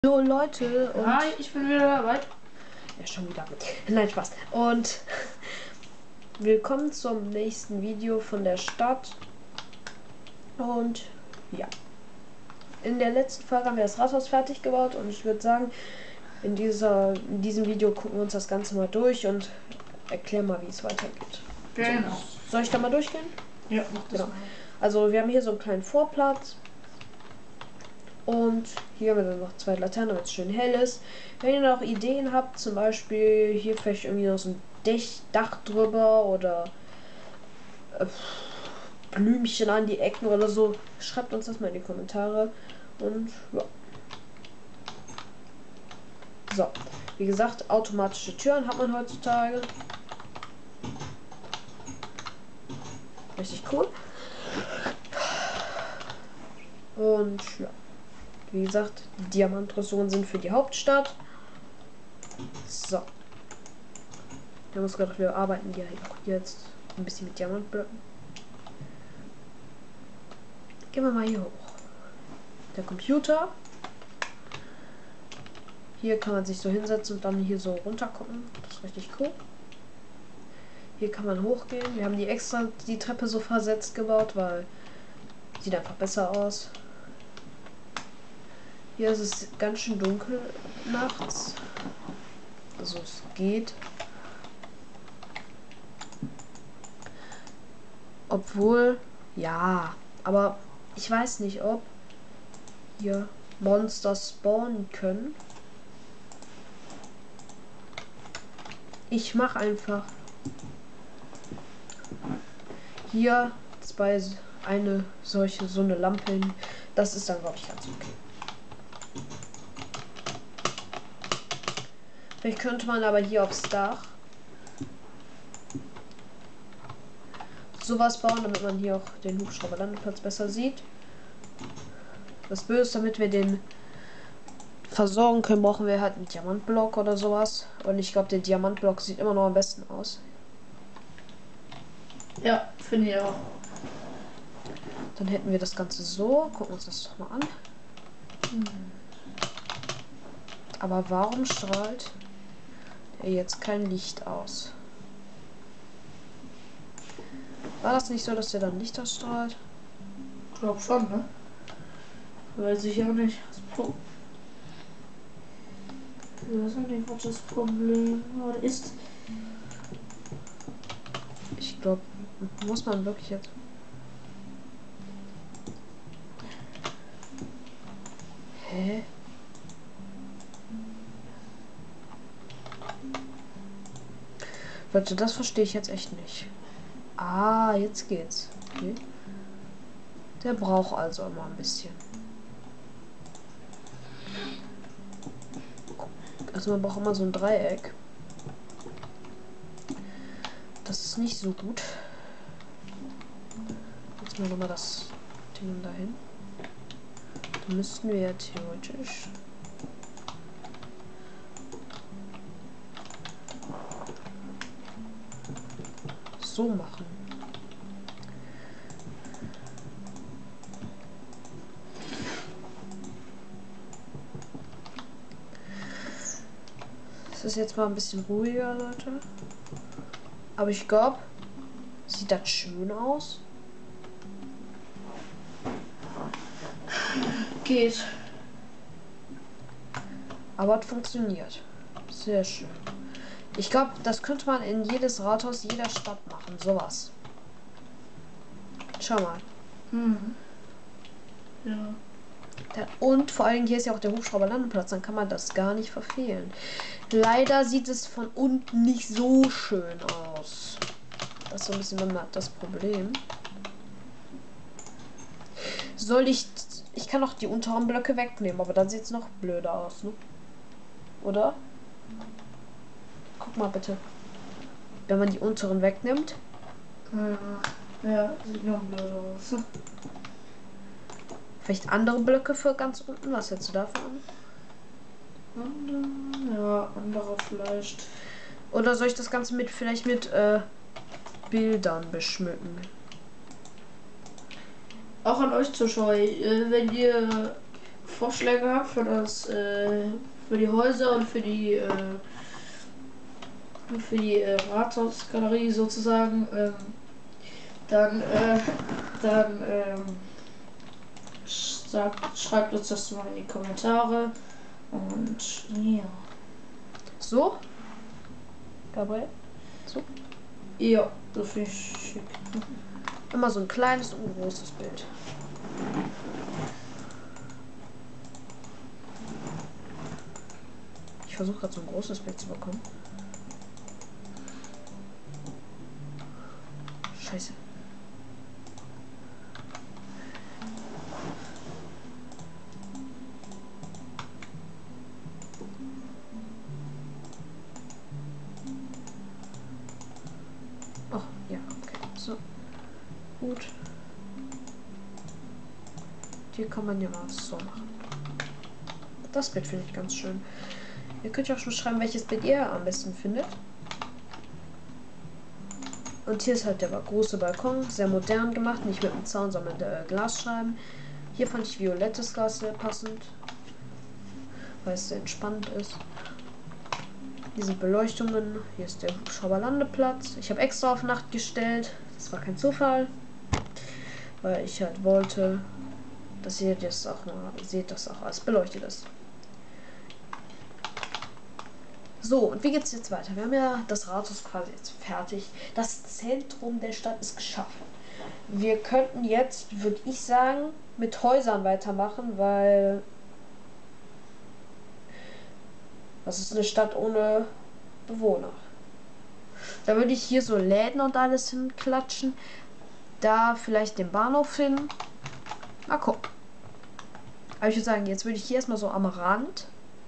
Hallo Leute und Hi, ich bin wieder dabei. ja, schon wieder. Nein, Spaß. Und willkommen zum nächsten Video von der Stadt. Und ja, in der letzten Folge haben wir das Rathaus fertig gebaut und ich würde sagen, in diesem Video gucken wir uns das Ganze mal durch und erklären mal, wie es weitergeht. Genau. Soll ich da mal durchgehen? Ja, mach das Genau. mal. Also wir haben hier so einen kleinen Vorplatz. Und hier haben wir dann noch zwei Laternen, damit es schön hell ist. Wenn ihr noch Ideen habt, zum Beispiel hier vielleicht irgendwie noch so ein Dach drüber oder Blümchen an die Ecken oder so, schreibt uns das mal in die Kommentare. Und ja. So, wie gesagt, automatische Türen hat man heutzutage. Richtig cool. Und ja. Wie gesagt, die Diamantressoren sind für die Hauptstadt. So. Wir haben gerade, wir arbeiten ja jetzt ein bisschen mit Diamantblöcken. Gehen wir mal hier hoch. Der Computer. Hier kann man sich so hinsetzen und dann hier so runter gucken. Das ist richtig cool. Hier kann man hochgehen. Wir haben die extra die Treppe so versetzt gebaut, weil sieht einfach besser aus. Hier ist es ganz schön dunkel nachts. Also es geht. Obwohl, ja, aber ich weiß nicht, ob hier Monster spawnen können. Ich mache einfach hier so eine Lampe hin. Das ist dann, glaube ich, ganz okay. Vielleicht könnte man aber hier aufs Dach sowas bauen, damit man hier auch den Hubschrauberlandeplatz besser sieht. Das Böse ist, damit wir den versorgen können, brauchen wir halt einen Diamantblock oder sowas. Und ich glaube, der Diamantblock sieht immer noch am besten aus. Ja, finde ich auch. Dann hätten wir das Ganze so. Gucken wir uns das doch mal an. Aber warum strahlt er jetzt kein Licht aus? War das nicht so, dass der dann Licht ausstrahlt? Ich glaube schon, ne? Weiß ich auch nicht. Ich weiß nicht, was das Problem ist. Ich glaube, muss man wirklich jetzt. Hä? Leute, das verstehe ich jetzt echt nicht. Ah, jetzt geht's. Okay. Der braucht also immer ein bisschen. Also man braucht immer so ein Dreieck. Das ist nicht so gut. Jetzt mal nochmal das Ding dahin. Dann müssten wir ja theoretisch so machen. Es ist jetzt mal ein bisschen ruhiger, Leute. Aber ich glaube, sieht das schön aus. Geht. Aber es funktioniert. Sehr schön. Ich glaube, das könnte man in jedes Rathaus jeder Stadt machen. Sowas. Schau mal. Ja. Und vor allem hier ist ja auch der Hubschrauberlandeplatz. Dann kann man das gar nicht verfehlen. Leider sieht es von unten nicht so schön aus. Das ist so ein bisschen das Problem. Ich kann auch die unteren Blöcke wegnehmen, aber dann sieht es noch blöder aus, ne? Oder? Guck mal bitte. Wenn man die unteren wegnimmt. Ja, sieht noch blöd aus. Vielleicht andere Blöcke für ganz unten. Was hältst du davon? Ja, andere vielleicht. Oder soll ich das Ganze vielleicht mit Bildern beschmücken? Auch an euch Zuschauer, wenn ihr Vorschläge habt für das, für die Häuser und für die Rathausgalerie sozusagen, dann, schreibt uns das mal in die Kommentare. Und ja. So? Gabriel? So? Ja, so finde ich schick. Immer so ein kleines und ein großes Bild. Ich versuche gerade so ein großes Bild zu bekommen. Scheiße. Oh, ja, okay. So. Gut. Hier kann man ja mal so machen. Das Bild finde ich ganz schön. Ihr könnt ja auch schon schreiben, welches Bild ihr am besten findet. Und hier ist halt der große Balkon, sehr modern gemacht, nicht mit einem Zaun, sondern mit Glasscheiben. Hier fand ich violettes Glas sehr passend, weil es sehr entspannt ist. Hier sind Beleuchtungen, hier ist der Hubschrauberlandeplatz. Ich habe extra auf Nacht gestellt, das war kein Zufall, weil ich halt wollte, dass ihr das auch mal seht, dass auch alles beleuchtet ist. So, und wie geht's jetzt weiter? Wir haben ja das Rathaus quasi jetzt fertig. Das Zentrum der Stadt ist geschaffen. Wir könnten jetzt, würde ich sagen, mit Häusern weitermachen, weil das ist eine Stadt ohne Bewohner. Da würde ich hier so Läden und alles hinklatschen. Da vielleicht den Bahnhof hin. Mal gucken. Aber ich würde sagen, jetzt würde ich hier erstmal so am Rand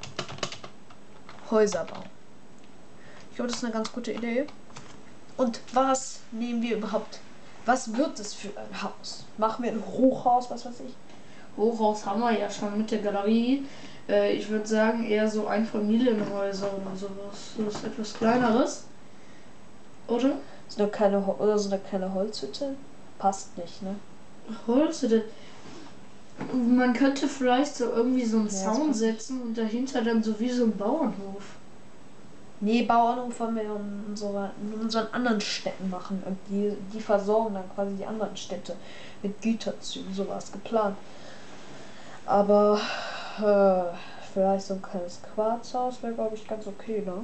Häuser bauen. Ich glaube, das ist eine ganz gute Idee. Und was nehmen wir überhaupt? Was wird es für ein Haus? Machen wir ein Hochhaus, was weiß ich? Hochhaus haben wir ja schon mit der Galerie. Ich würde sagen eher so Einfamilienhäuser oder sowas. So ist etwas kleineres. Oder? So eine kleine Holzhütte? Passt nicht, ne? Holzhütte. Man könnte vielleicht so irgendwie so einen Ja, Zaun setzen und dahinter dann so wie so ein Bauernhof. Nee, Bauernhof wollen wir in unseren anderen Städten machen. Und die versorgen dann quasi die anderen Städte mit Güterzügen, sowas geplant. Aber vielleicht so ein kleines Quarzhaus wäre, glaube ich, ganz okay, ne?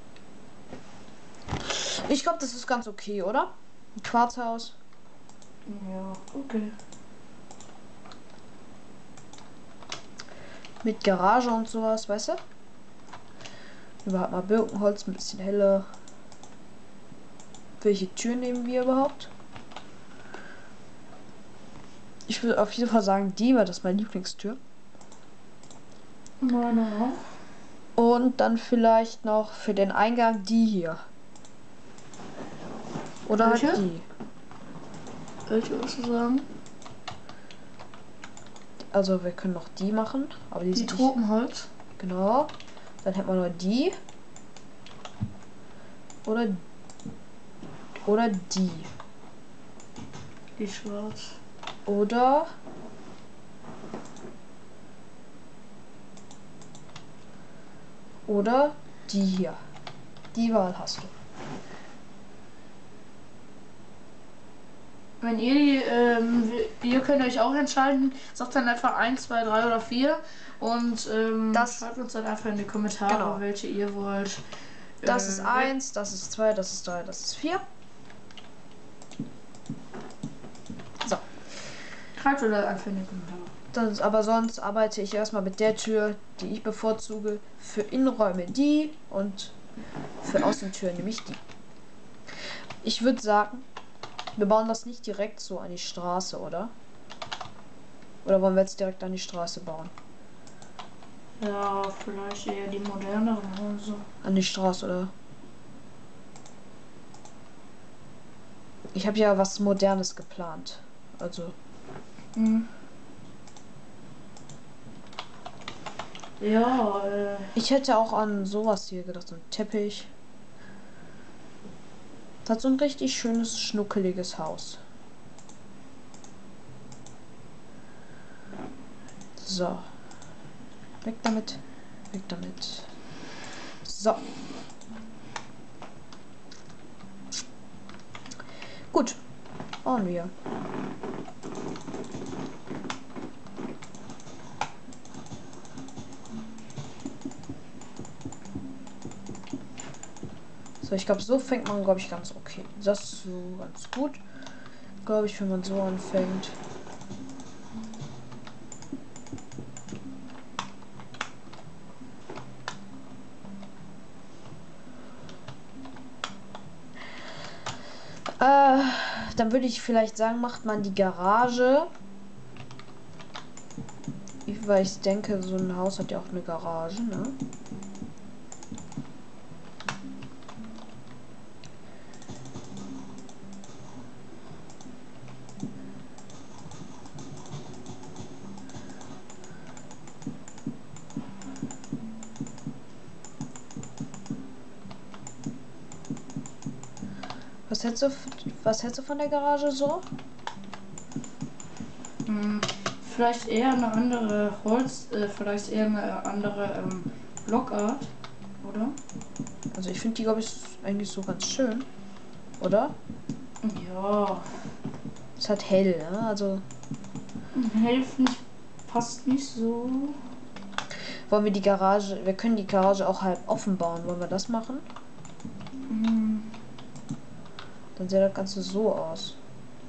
Ich glaube, das ist ganz okay, oder? Ein Quarzhaus. Ja, okay. Mit Garage und sowas, weißt du? Überhaupt mal Birkenholz, ein bisschen heller. Welche Tür nehmen wir überhaupt? Ich würde auf jeden Fall sagen, die war das meine Lieblingstür. Meine auch. Und dann vielleicht noch für den Eingang die hier. Oder Welche? halt die. Welche würdest du sagen? Also wir können noch die machen, aber die Die sind nicht. Tropenholz. Genau. Dann hätten wir nur die. Oder die. Die schwarz. Oder die hier. Die Wahl hast du. Wenn ihr ihr könnt euch auch entscheiden, sagt dann einfach 1, 2, 3 oder 4 und schreibt uns dann einfach in die Kommentare, Genau. welche ihr wollt. Das ist 1, das ist 2, das ist 3, das ist 4. So. Schreibt oder einfach in die Kommentare. Aber sonst arbeite ich erstmal mit der Tür, die ich bevorzuge. Für Innenräume die und für Außentüren nämlich die. Ich würde sagen, wir bauen das nicht direkt so an die Straße, oder? Oder wollen wir jetzt direkt an die Straße bauen? Ja, vielleicht eher die moderneren Häuser. An die Straße, oder? Ich habe ja was Modernes geplant. Also. Mhm. Ja, Ich hätte auch an sowas hier gedacht, so ein Teppich. Das hat so ein richtig schönes, schnuckeliges Haus. So. Weg damit. Weg damit. So. Gut. Bauen wir. So, ich glaube, so fängt man, glaube ich, ganz okay. Das ist so ganz gut. Glaube ich, wenn man so anfängt. Dann würde ich vielleicht sagen, macht man die Garage. Weil ich denke, so ein Haus hat ja auch eine Garage, ne? Was hältst du von der Garage so? Vielleicht eher eine andere vielleicht eher eine andere Blockart, oder? Also ich finde die, glaube ich, eigentlich so ganz schön. Oder? Ja. Es hat hell, ne? Also. Helfen passt nicht so. Wollen wir die Garage. Wir können die Garage auch halb offen bauen. Wollen wir das machen? Dann sieht das Ganze so aus.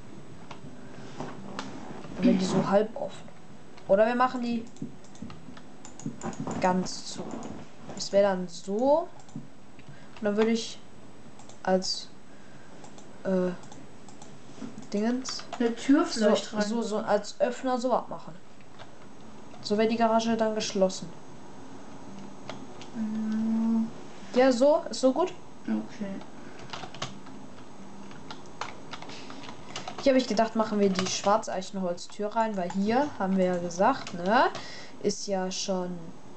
Und wenn die so halb offen. Oder wir machen die ganz zu. Das wäre dann so. Und dann würde ich als Dingens Eine Tür vielleicht rein. so als Öffner so abmachen. So wäre die Garage dann geschlossen. Ja, so ist so gut. Okay. Hier habe ich gedacht, machen wir die Schwarzeichenholztür rein, weil hier haben wir ja gesagt, ne, ist ja schon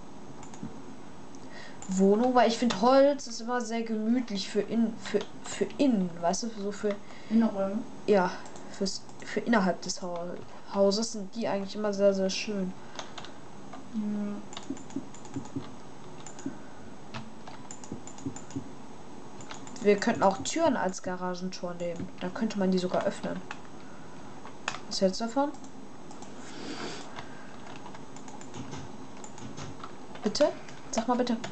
Wohnung, weil ich finde Holz ist immer sehr gemütlich für innen, weißt du, so für Innenräume. ja, für innerhalb des Hauses sind die eigentlich immer sehr, sehr schön. Wir könnten auch Türen als Garagentor nehmen. Dann könnte man die sogar öffnen. Was hältst du davon? Bitte? Sag mal bitte.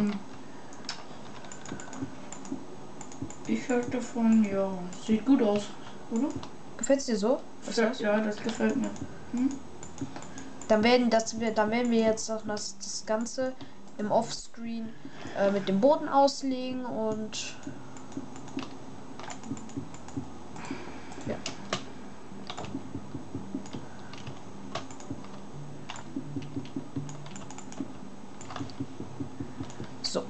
Ich halte davon, ja. Sieht gut aus, oder? Gefällt's dir so? Ja, das gefällt mir. Dann werden wir jetzt auch das Ganze im Offscreen mit dem Boden auslegen und ja. So.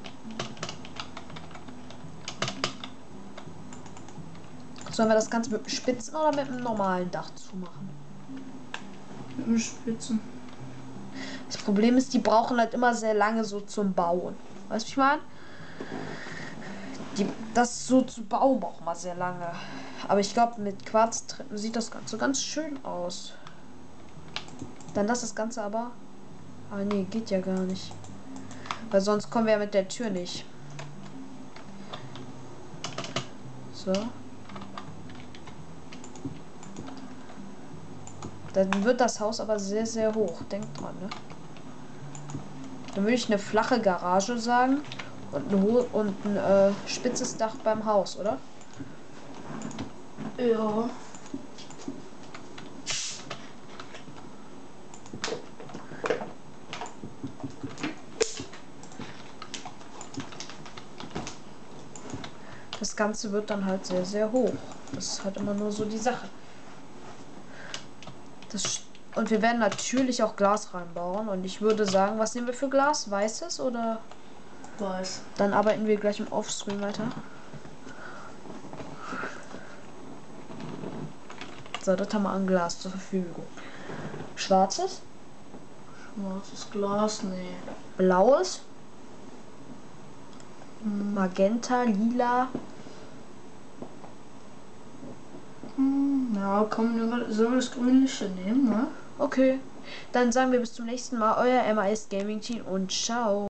Sollen wir das Ganze mit einem Spitzen oder mit einem normalen Dach zumachen? Mit dem Spitzen. Das Problem ist, die brauchen halt immer sehr lange so zum Bauen. Weißt du, ich meine? Das so zu bauen braucht man sehr lange. Aber ich glaube, mit Quarz sieht das Ganze ganz schön aus. Dann lass das Ganze aber. Ah nee, geht ja gar nicht. Weil sonst kommen wir ja mit der Tür nicht. So. Dann wird das Haus aber sehr, sehr hoch. Denkt dran, ne? Dann würde ich eine flache Garage sagen und ein spitzes Dach beim Haus, oder? Ja. Das Ganze wird dann halt sehr, sehr hoch. Das ist halt immer nur so die Sache. Und wir werden natürlich auch Glas reinbauen. Und ich würde sagen, was nehmen wir für Glas? Weißes oder? Weiß. Dann arbeiten wir gleich im Offscreen weiter. So, das haben wir an Glas zur Verfügung. Schwarzes? Schwarzes Glas, nee. Blaues? Magenta, lila. Ja, komm, sollen wir das grünliche nehmen, ne? Okay, Dann sagen wir bis zum nächsten Mal. Euer MAS Gaming Team und ciao.